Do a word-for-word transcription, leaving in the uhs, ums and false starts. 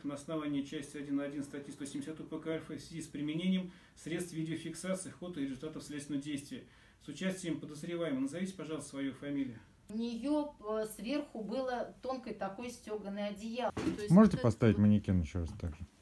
на основании части один точка один статьи сто семьдесят УПК РФ в связи с применением средств видеофиксации фото и результатов следственного действия с участием подозреваемого. Назовите, пожалуйста, свою фамилию. У нее сверху было тонкой такой стеганое одеяло. Можете поставить манекен еще раз так же?